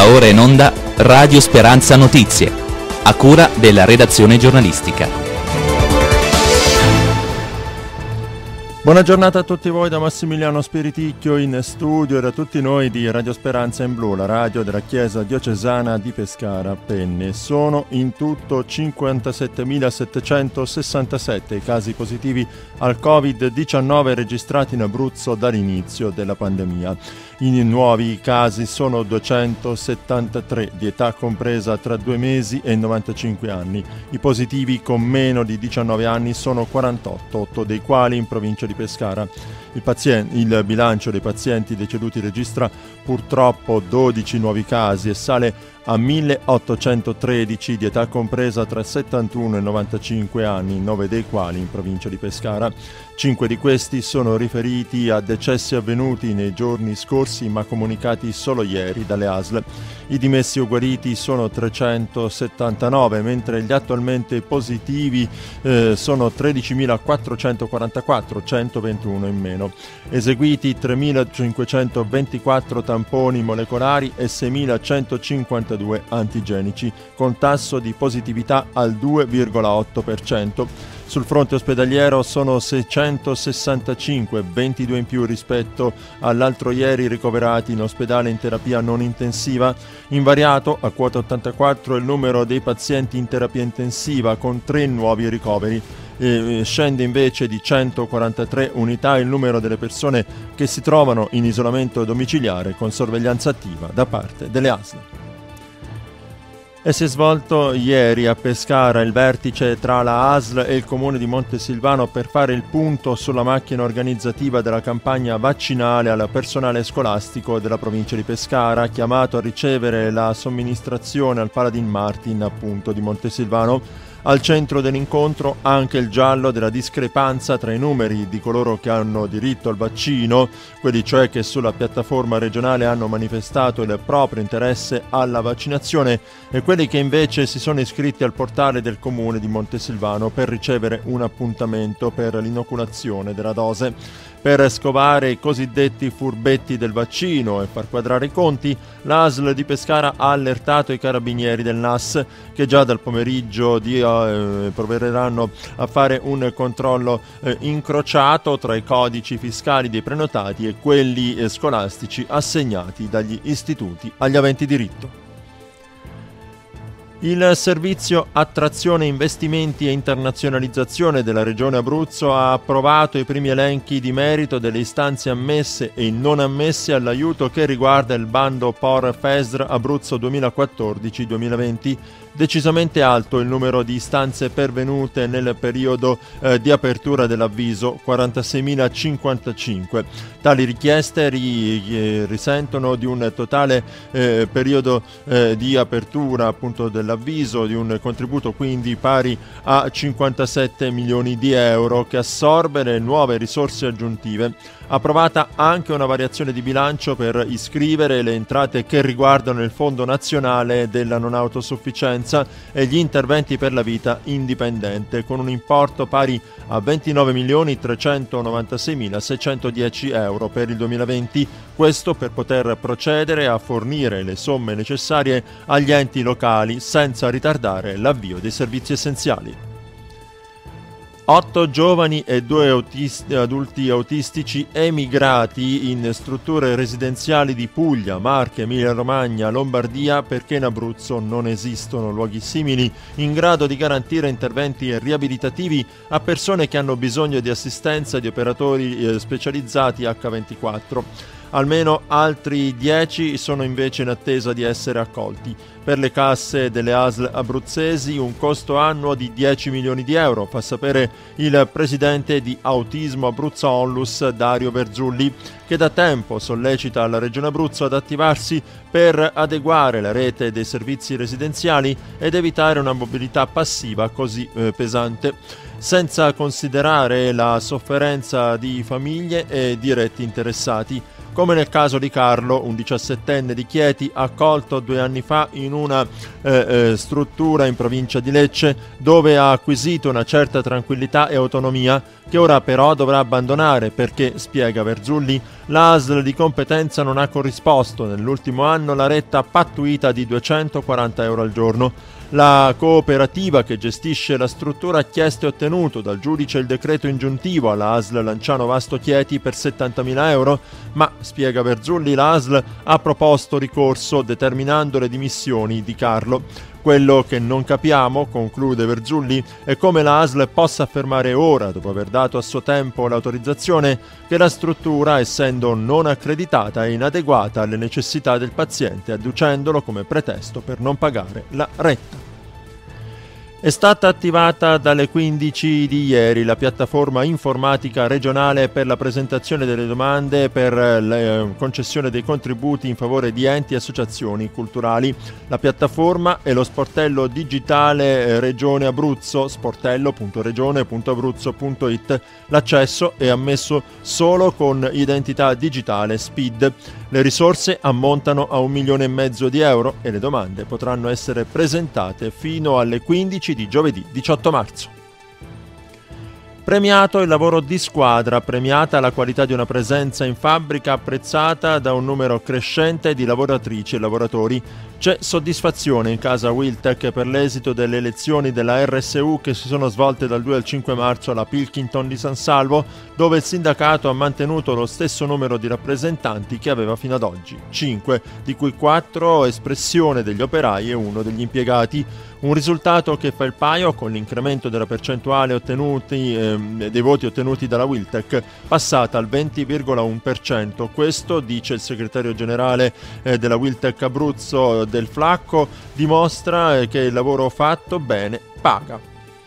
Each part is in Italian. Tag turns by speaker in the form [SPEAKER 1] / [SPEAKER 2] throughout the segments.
[SPEAKER 1] Va ora in onda Radio Speranza Notizie, a cura della redazione giornalistica.
[SPEAKER 2] Buona giornata a tutti voi da Massimiliano Spiriticchio in studio e da tutti noi di Radio Speranza in Blu, la radio della Chiesa Diocesana di Pescara Penne. Sono in tutto 57.767 i casi positivi al Covid-19 registrati in Abruzzo dall'inizio della pandemia. I nuovi casi sono 273 di età compresa tra 2 mesi e 95 anni. I positivi con meno di 19 anni sono 48, 8 dei quali in provincia di Pescara. Il bilancio dei pazienti deceduti registra purtroppo 12 nuovi casi e sale a 1813 di età compresa tra 71 e 95 anni, 9 dei quali in provincia di Pescara. 5 di questi sono riferiti a decessi avvenuti nei giorni scorsi ma comunicati solo ieri dalle ASL. I dimessi o guariti sono 379, mentre gli attualmente positivi sono 13.444, 121 in meno. Eseguiti 3.524 tamponi molecolari e 6.152 antigenici, con tasso di positività al 2,8%. Sul fronte ospedaliero sono 665, 22 in più rispetto all'altro ieri ricoverati in ospedale in terapia non intensiva. Invariato a quota 84 il numero dei pazienti in terapia intensiva con 3 nuovi ricoveri. Scende invece di 143 unità il numero delle persone che si trovano in isolamento domiciliare con sorveglianza attiva da parte delle ASL. E si è svolto ieri a Pescara il vertice tra la ASL e il comune di Montesilvano per fare il punto sulla macchina organizzativa della campagna vaccinale al personale scolastico della provincia di Pescara, chiamato a ricevere la somministrazione al Paladin Martin appunto di Montesilvano. Al centro dell'incontro anche il giallo della discrepanza tra i numeri di coloro che hanno diritto al vaccino, quelli cioè che sulla piattaforma regionale hanno manifestato il proprio interesse alla vaccinazione, e quelli che invece si sono iscritti al portale del comune di Montesilvano per ricevere un appuntamento per l'inoculazione della dose. Per scovare i cosiddetti furbetti del vaccino e far quadrare i conti, l'ASL di Pescara ha allertato i carabinieri del NAS che già dal pomeriggio proveranno a fare un controllo incrociato tra i codici fiscali dei prenotati e quelli scolastici assegnati dagli istituti agli aventi diritto. Il servizio Attrazione Investimenti e Internazionalizzazione della Regione Abruzzo ha approvato i primi elenchi di merito delle istanze ammesse e non ammesse all'aiuto che riguarda il bando POR FESR Abruzzo 2014-2020. Decisamente alto il numero di istanze pervenute nel periodo di apertura dell'avviso, 46.055. Tali richieste risentono di un totale periodo di apertura appunto dell'avviso, di un contributo quindi pari a 57 milioni di euro che assorbe le nuove risorse aggiuntive. Approvata anche una variazione di bilancio per iscrivere le entrate che riguardano il Fondo Nazionale della Non Autosufficienza e gli interventi per la vita indipendente, con un importo pari a 29.396.610 euro per il 2020, questo per poter procedere a fornire le somme necessarie agli enti locali senza ritardare l'avvio dei servizi essenziali. 8 giovani e 2 adulti autistici emigrati in strutture residenziali di Puglia, Marche, Emilia-Romagna, Lombardia perché in Abruzzo non esistono luoghi simili in grado di garantire interventi riabilitativi a persone che hanno bisogno di assistenza di operatori specializzati H24. Almeno altri 10 sono invece in attesa di essere accolti. Per le casse delle ASL abruzzesi un costo annuo di 10 milioni di euro, fa sapere il presidente di Autismo Abruzzo Onlus Dario Verzulli, che da tempo sollecita la Regione Abruzzo ad attivarsi per adeguare la rete dei servizi residenziali ed evitare una mobilità passiva così pesante, senza considerare la sofferenza di famiglie e diretti interessati. come nel caso di Carlo, un 17enne di Chieti accolto 2 anni fa in una struttura in provincia di Lecce, dove ha acquisito una certa tranquillità e autonomia che ora però dovrà abbandonare perché, spiega Verzulli, la ASL di competenza non ha corrisposto nell'ultimo anno la retta pattuita di 240 euro al giorno. La cooperativa che gestisce la struttura ha chiesto e ottenuto dal giudice il decreto ingiuntivo alla ASL Lanciano Vasto Chieti per 70.000 euro, ma, spiega Verzulli, la ASL ha proposto ricorso determinando le dimissioni di Carlo. Quello che non capiamo, conclude Verzulli, è come la ASL possa affermare ora, dopo aver dato a suo tempo l'autorizzazione, che la struttura, essendo non accreditata, è inadeguata alle necessità del paziente, adducendolo come pretesto per non pagare la retta. È stata attivata dalle 15 di ieri la piattaforma informatica regionale per la presentazione delle domande per la concessione dei contributi in favore di enti e associazioni culturali. La piattaforma è lo sportello digitale Regione Abruzzo, sportello.regione.abruzzo.it. L'accesso è ammesso solo con identità digitale SPID. Le risorse ammontano a 1,5 milioni di euro e le domande potranno essere presentate fino alle 15 di giovedì 18 marzo. Premiato il lavoro di squadra, premiata la qualità di una presenza in fabbrica apprezzata da un numero crescente di lavoratrici e lavoratori. C'è soddisfazione in casa Wiltec per l'esito delle elezioni della RSU che si sono svolte dal 2 al 5 marzo alla Pilkington di San Salvo, dove il sindacato ha mantenuto lo stesso numero di rappresentanti che aveva fino ad oggi, 5, di cui 4 espressione degli operai e 1 degli impiegati. Un risultato che fa il paio con l'incremento della percentuale dei voti ottenuti dalla Wiltec, passata al 20,1%. Questo, dice il segretario generale della Wiltec Abruzzo Del Flacco, dimostra che il lavoro fatto bene paga.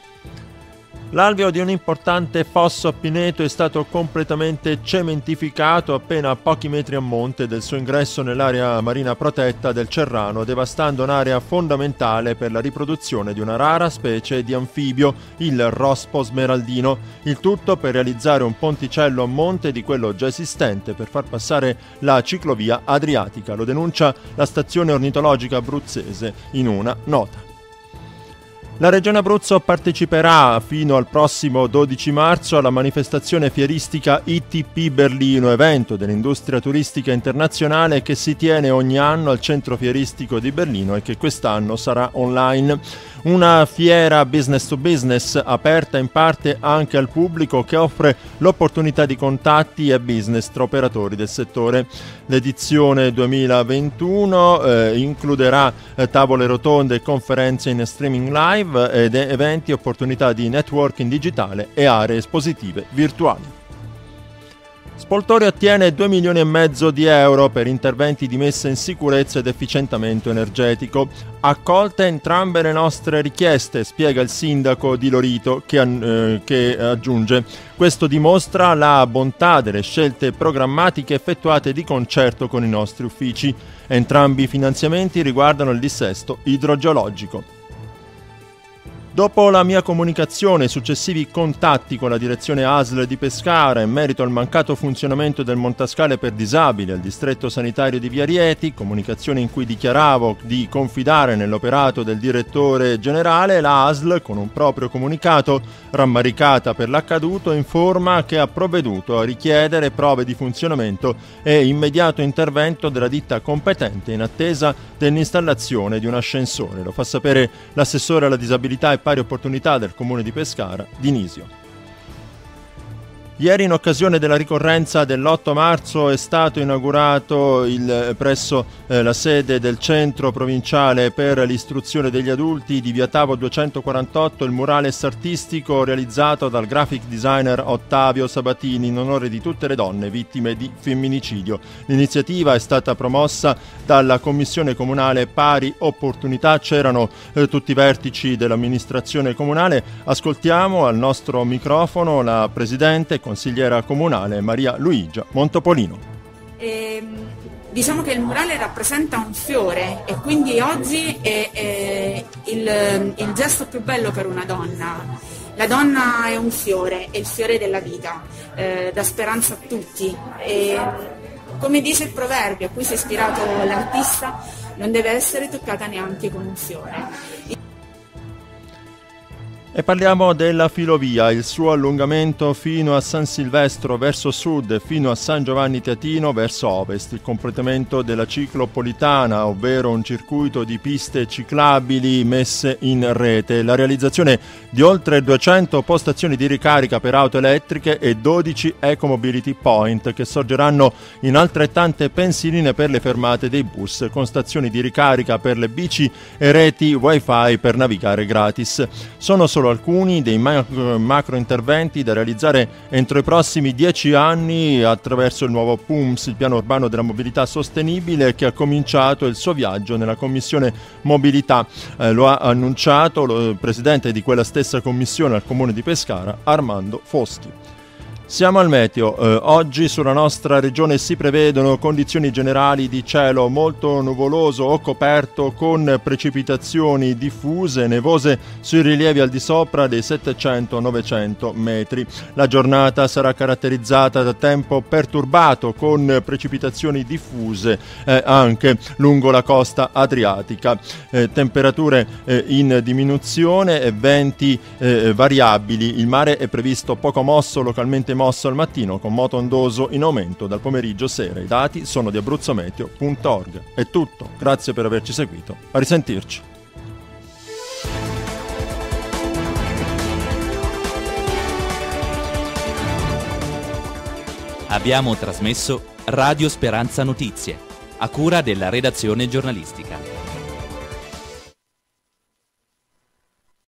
[SPEAKER 2] L'alveo di un importante fosso a Pineto è stato completamente cementificato appena a pochi metri a monte del suo ingresso nell'area marina protetta del Cerrano, devastando un'area fondamentale per la riproduzione di una rara specie di anfibio, il rospo smeraldino. Il tutto per realizzare un ponticello a monte di quello già esistente per far passare la ciclovia adriatica. Lo denuncia la stazione ornitologica abruzzese in una nota. La Regione Abruzzo parteciperà fino al prossimo 12 marzo alla manifestazione fieristica ITP Berlino, evento dell'industria turistica internazionale che si tiene ogni anno al centro fieristico di Berlino e che quest'anno sarà online. Una fiera business to business aperta in parte anche al pubblico che offre l'opportunità di contatti e business tra operatori del settore. L'edizione 2021 includerà tavole rotonde e conferenze in streaming live ed eventi e opportunità di networking digitale e aree espositive virtuali. Spoltore ottiene 2,5 milioni di euro per interventi di messa in sicurezza ed efficientamento energetico. Accolte entrambe le nostre richieste, spiega il sindaco di Lorito, che aggiunge: questo dimostra la bontà delle scelte programmatiche effettuate di concerto con i nostri uffici. Entrambi i finanziamenti riguardano il dissesto idrogeologico. Dopo la mia comunicazione e successivi contatti con la direzione ASL di Pescara in merito al mancato funzionamento del Montascale per disabili al distretto sanitario di Via Rieti, comunicazione in cui dichiaravo di confidare nell'operato del direttore generale, la ASL, con un proprio comunicato, rammaricata per l'accaduto, informa che ha provveduto a richiedere prove di funzionamento e immediato intervento della ditta competente in attesa dell'installazione di un ascensore. Lo fa sapere l'assessore alla disabilità e pari opportunità del comune di Pescara, Dinisio. Ieri, in occasione della ricorrenza dell'8 marzo, è stato inaugurato presso la sede del Centro Provinciale per l'Istruzione degli Adulti di Via Tavo 248 il murales artistico realizzato dal graphic designer Ottavio Sabatini in onore di tutte le donne vittime di femminicidio. L'iniziativa è stata promossa dalla Commissione Comunale Pari Opportunità. C'erano tutti i vertici dell'amministrazione comunale. Ascoltiamo al nostro microfono la Presidente consigliera comunale Maria Luigia Montopolino.
[SPEAKER 3] Diciamo che il murale rappresenta un fiore e quindi oggi è il gesto più bello per una donna. La donna è un fiore, è il fiore della vita, dà speranza a tutti. Come dice il proverbio a cui si è ispirato l'artista, non deve essere toccata neanche con un fiore.
[SPEAKER 2] E parliamo della filovia, il suo allungamento fino a San Silvestro verso sud e fino a San Giovanni Teatino verso ovest, il completamento della ciclopolitana, ovvero un circuito di piste ciclabili messe in rete, la realizzazione di oltre 200 postazioni di ricarica per auto elettriche e 12 ecomobility point che sorgeranno in altrettante pensiline per le fermate dei bus, con stazioni di ricarica per le bici e reti wifi per navigare gratis. Sono solo alcuni dei macro interventi da realizzare entro i prossimi 10 anni attraverso il nuovo PUMS, il piano urbano della mobilità sostenibile, che ha cominciato il suo viaggio nella commissione mobilità. Lo ha annunciato il presidente di quella stessa commissione al comune di Pescara, Armando Foschi. Siamo al meteo. Oggi sulla nostra regione si prevedono condizioni generali di cielo molto nuvoloso o coperto, con precipitazioni diffuse, nevose sui rilievi al di sopra dei 700-900 metri. La giornata sarà caratterizzata da tempo perturbato, con precipitazioni diffuse anche lungo la costa adriatica. Temperature in diminuzione e venti variabili. Il mare è previsto poco mosso, localmente mosso al mattino, con moto ondoso in aumento dal pomeriggio sera. I dati sono di abruzzometeo.org. È tutto, grazie per averci seguito, a risentirci.
[SPEAKER 1] Abbiamo trasmesso Radio Speranza Notizie, a cura della redazione giornalistica.